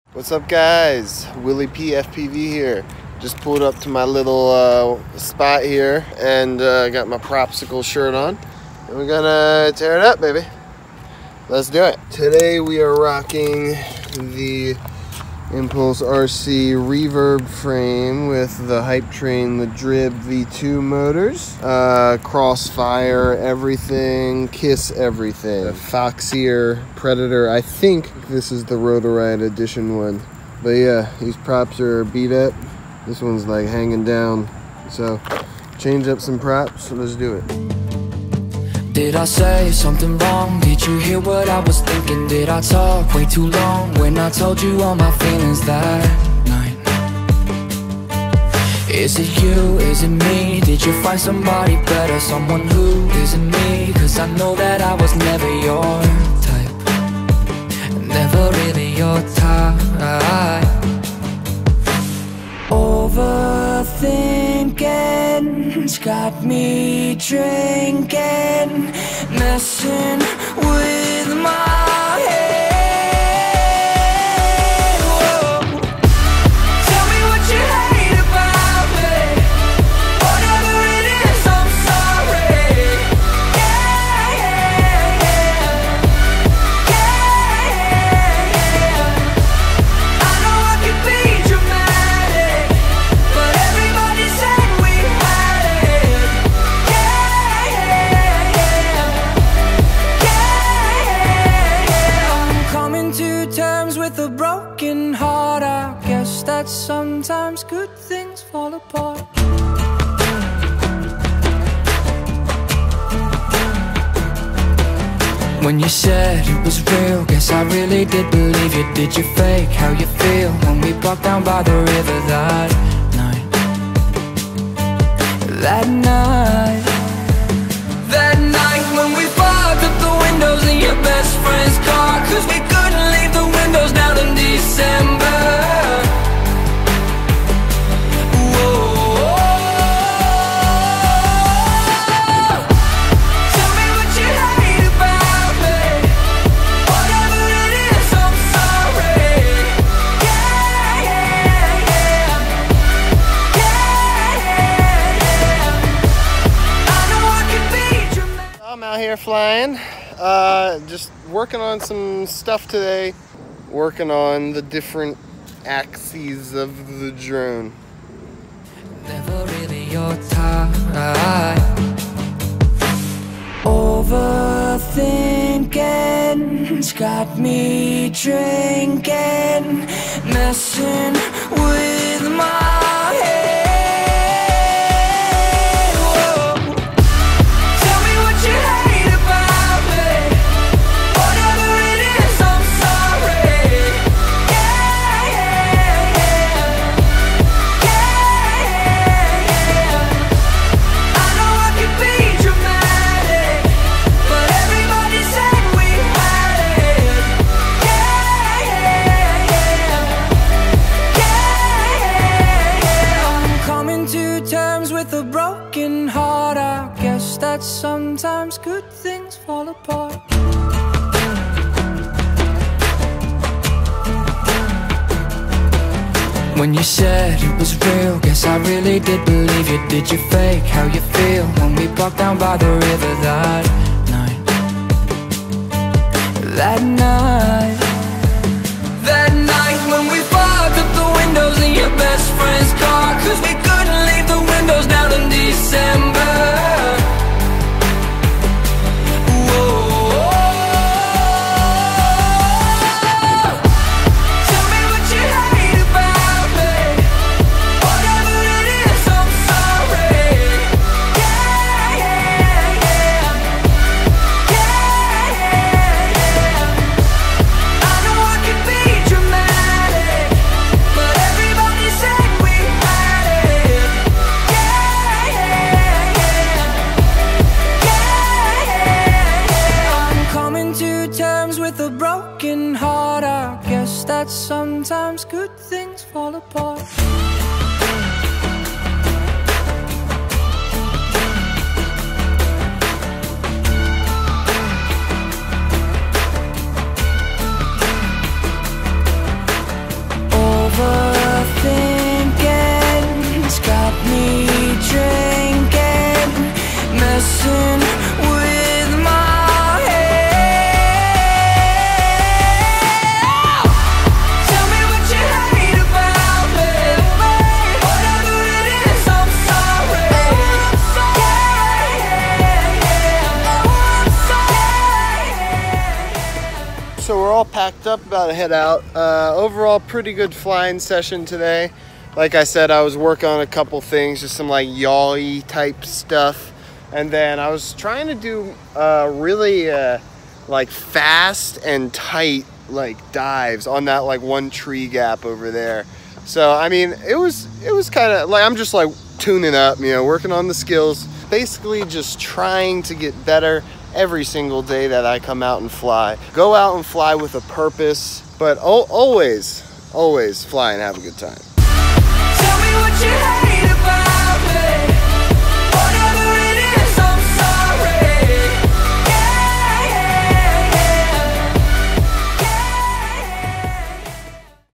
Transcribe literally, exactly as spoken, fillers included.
What's up, guys? Willie P F P V here. Just pulled up to my little uh, spot here and uh, got my Propsicle shirt on. And we're gonna tear it up, baby. Let's do it. Today we are rocking the Impulse R C reverb frame with the Hype Train, the Drib V two motors, uh, Crossfire everything, Kiss everything. The Foxier Predator, I think this is the Rotoride edition one. But yeah, these props are beat up. This one's like hanging down. So change up some props, so let's do it. Did I say something wrong? Did you hear what I was thinking? Did I talk way too long when I told you all my feelings that night? Is it you? Is it me? Did you find somebody better? Someone who isn't me? Cause I know that I was never your type, never really your type. Overthinking's got me drinking, messing with my head. Whoa. Tell me what you hate about me. Whatever it is, I'm sorry. Yeah, yeah, yeah. Yeah, yeah, yeah. I know I can be dramatic, but everybody said we had it. Yeah, yeah, yeah. Yeah, yeah. I'm coming to terms with a broken heart. I guess that sometimes good things fall apart. When you said it was real, guess I really did believe you. Did you fake how you feel when we walked down by the river that night? That night, that night when we fogged up the windows in your best friend's car, cause we couldn't leave the windows down in December. Tell me what you hate about me. Whatever it is, I'm sorry. Yeah, yeah, yeah. Yeah, yeah, yeah. I know I can be dramatic. I'm out here flying, uh, just working on some stuff today, working on the different axes of the drone. Never really your type. Overthinking's got me drinking, messing with my head. Whoa. Tell me what you hate about me. Whatever it is, I'm sorry. Yeah, yeah, yeah. Yeah, yeah. I know I can be dramatic, but everybody said we had it. Yeah, yeah, yeah. Yeah, yeah. I'm coming to terms with a broken heart. I guess that sometimes good things fall apart. When you said it was real, guess I really did believe you. Did you fake how you feel when we walked down by the river that night? That night, that night when we fogged up the windows in your best friend's car, cause we couldn't leave the windows down in December. Tell me what you hate about me. Whatever it is, I'm sorry. Yeah, yeah, yeah. Yeah, yeah, yeah. I know I can be dramatic, but everybody said we had it. Yeah, yeah, yeah. Yeah, yeah. I'm coming to terms with a broken heart. I guess that sometimes good things fall apart. all packed up, about to head out. Uh, overall, pretty good flying session today. Like I said, I was working on a couple things, just some like yaw-y type stuff. And then I was trying to do uh, really uh, like fast and tight like dives on that like one tree gap over there. So I mean, it was it was kind of like, I'm just like tuning up, you know, working on the skills, basically just trying to get better every single day that I come out and fly. Go out and fly with a purpose, but always, always fly and have a good time.